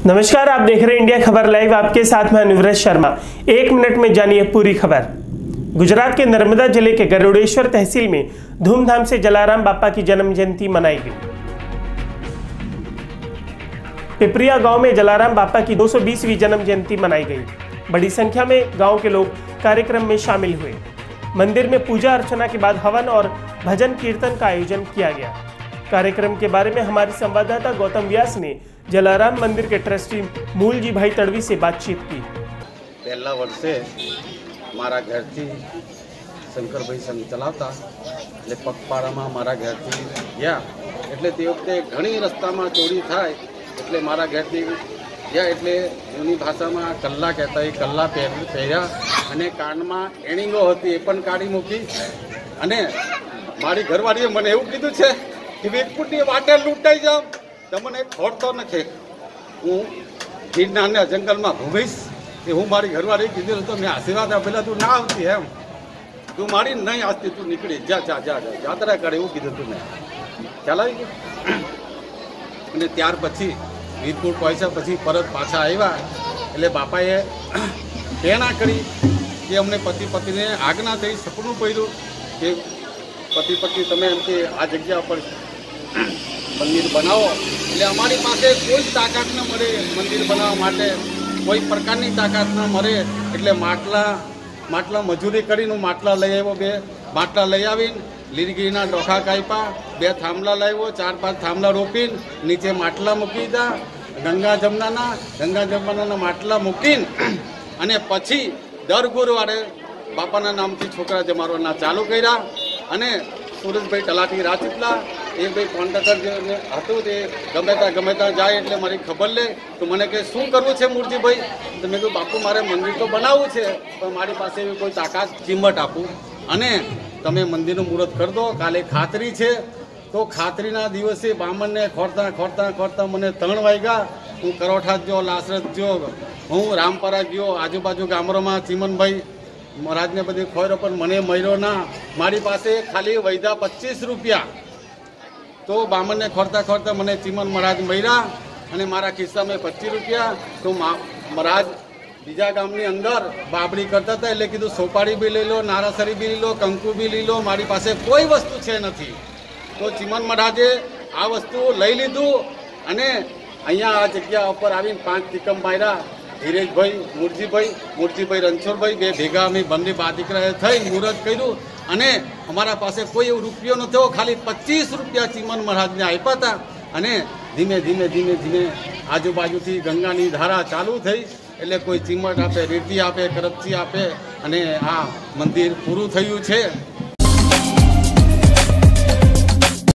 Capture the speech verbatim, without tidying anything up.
नमस्कार, आप देख रहे हैं इंडिया खबर लाइव। आपके साथ में अनुव्रत शर्मा। एक मिनट में जानिए पूरी खबर। गुजरात के नर्मदा जिले के गरुड़ेश्वर तहसील में धूमधाम से जलाराम बापा की जन्म जयंती मनाई गई। पिपरिया गांव में जलाराम बापा की दो सौ बीसवीं जन्म जयंती मनाई गई। बड़ी संख्या में गांव के लोग कार्यक्रम में शामिल हुए। मंदिर में पूजा अर्चना के बाद हवन और भजन कीर्तन का आयोजन किया गया। कार्यक्रम के बारे में हमारे संवाददाता गौतम व्यास ने जलाराम मंदिर के ट्रस्टी मूलजी भाई तड़वी से बातचीत की। पहला वर्षे मारा घर थी शंकर भाई संघ चलावता એટલે પગપાળામાં મારા ઘરથી ગયા એટલે તે વખતે ઘણી રસ્તામાં ચોરી થાય એટલે મારા ઘરથી ગયા એટલે જૂની ભાષામાં કલ્લા કહેતા એ કલ્લા પહેર્યા અને કાનમાં એણીંગો હતી એ પણ કાઢી મૂકી અને મારી ઘરવાળીએ મને એવું કીધું છે કે વીરપુરની વાટે લૂંટાઈ જાવ તમને ખોડતો નથી, હું ગિરનારના જંગલમાં ભૂમીશ એ હું મારી ઘરવાળી કીધું તો મેં આશીર્વાદ આપેલા તું ના આવતી એમ, તું મારી નહીં આવતી, તું નીકળી જા જા જા જા યાત્રા કરે એવું કીધું તું મેં ખ્યાલ આવી ગયો। અને ત્યાર પછી વીરપુર પહોંચ્યા પછી પરત પાછા આવ્યા એટલે બાપાએ પ્રેરણા કરી કે અમને પતિ પત્નીને આજ્ઞા થઈ, સપનું પડ્યું કે પતિ પત્ની તમે એમ કે આ જગ્યા પર મંદિર બનાવો એટલે અમારી પાસે કોઈ તાકાત ન મળે મંદિર બનાવવા માટે, કોઈ પ્રકારની તાકાત ન મળે એટલે માટલા માટલા મજૂરી કરીને માટલા લઈ આવ્યો, બે માટલા લઈ આવીને લીરગીરીના ડોખા કાપ્યા, બે થાંભલા લાવ્યો, ચાર પાંચ થાંભલા રોપીને નીચે માટલા મૂકી દીધા ગંગા જમનાના ગંગા જમનાના માટલા મૂકીને અને પછી દર ગુરુવારે બાપાના નામથી છોકરા જમાડવાના ચાલુ કર્યા। અને સુરેશભાઈ તલાટી રાજપીપળા એ ભાઈ કોન્ટ્રાક્ટર જે હતું તે ગમે ત્યાં ગમે ત્યાં જાય એટલે મારી ખબર લે તો મને કે શું કરવું છે મૂળજીભાઈ, તો મેં કહ્યું બાપુ મારે મંદિર તો બનાવવું છે પણ મારી પાસે એવી કોઈ તાકાત કિંમત આપું અને તમે મંદિરનું મુહૂર્ત કરી દો, કાલે ખાતરી છે। તો ખાતરીના દિવસે બામણને ખોરતા ખોરતા ખોરતા મને ત્રણ વાગ્યા, હું કરોઠા ગયો, લાસરત ગયો, હું રામપરા ગયો, આજુબાજુ ગામડામાં ચીમનભાઈ મહારાજને બધી ખોર્યો પણ મને મળ્યો ના, મારી પાસે ખાલી વૈધા પચીસ રૂપિયા। તો બામણને ખોરતા ખોરતા મને ચીમન મહારાજ મળ્યા અને મારા ખિસ્સામાં પચીસ રૂપિયા। તો મહારાજ બીજા ગામની અંદર બાબડી કરતા હતા એટલે કીધું સોપારી બી લઈ લો, નારાસરી બી લઈ લો, કંકુ બી લઈ લો, મારી પાસે કોઈ વસ્તુ છે નથી। તો ચીમન મહારાજે આ વસ્તુ લઈ લીધું અને અહીંયા આ જગ્યા ઉપર આવીને પાંચ ટીકમ માર્યા। ધીરેજભાઈ મૂળજીભાઈ મૂળજીભાઈ રણછોડભાઈ બે ભેગા અમે બંને બા દીકરાએ થઈ મુહૂર્ત કર્યું અને અમારા પાસે કોઈ એવો રૂપિયો નહોતો, ખાલી પચીસ રૂપિયા ચીમન મહારાજને આપ્યા હતા અને ધીમે ધીમે ધીમે ધીમે આજુબાજુથી ગંગાની ધારા ચાલુ થઈ એટલે કોઈ ચીમટ આપે, રેતી આપે, કરપચી આપે અને આ મંદિર પૂરું થયું છે।